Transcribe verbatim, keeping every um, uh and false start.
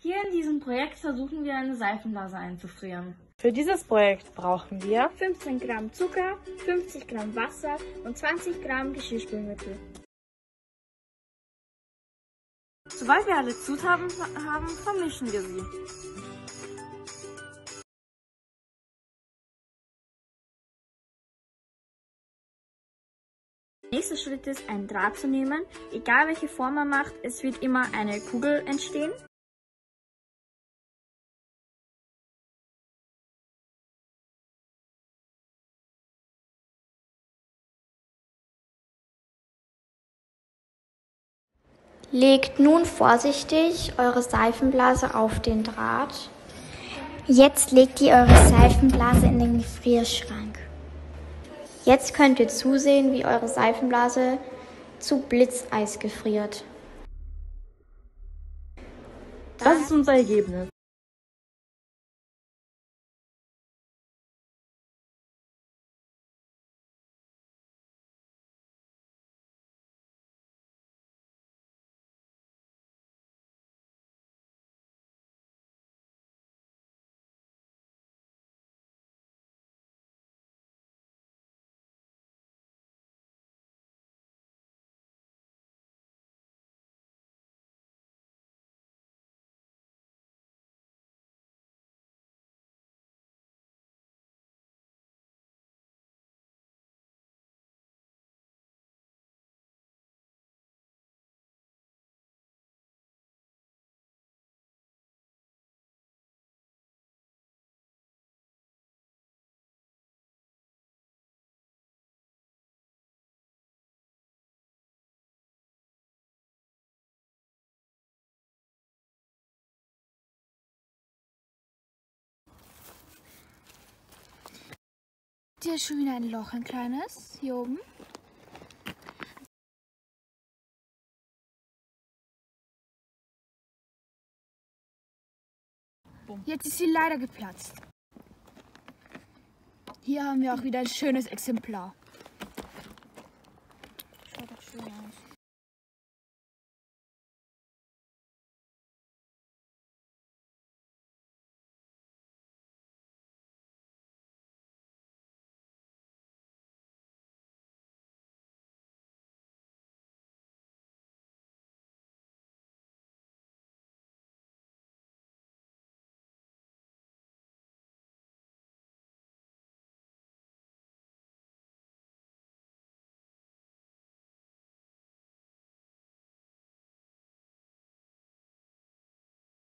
Hier in diesem Projekt versuchen wir eine Seifenblase einzufrieren. Für dieses Projekt brauchen wir fünfzehn Gramm Zucker, fünfzig Gramm Wasser und zwanzig Gramm Geschirrspülmittel. Sobald wir alle Zutaten haben, vermischen wir sie. Der nächste Schritt ist, einen Draht zu nehmen. Egal welche Form man macht, es wird immer eine Kugel entstehen. Legt nun vorsichtig eure Seifenblase auf den Draht. Jetzt legt ihr eure Seifenblase in den Gefrierschrank. Jetzt könnt ihr zusehen, wie eure Seifenblase zu Blitzeis gefriert. Das ist unser Ergebnis. Hier ist schon wieder ein Loch, ein kleines, hier oben. Jetzt ist sie leider geplatzt. Hier haben wir auch wieder ein schönes Exemplar. Schaut doch schön aus.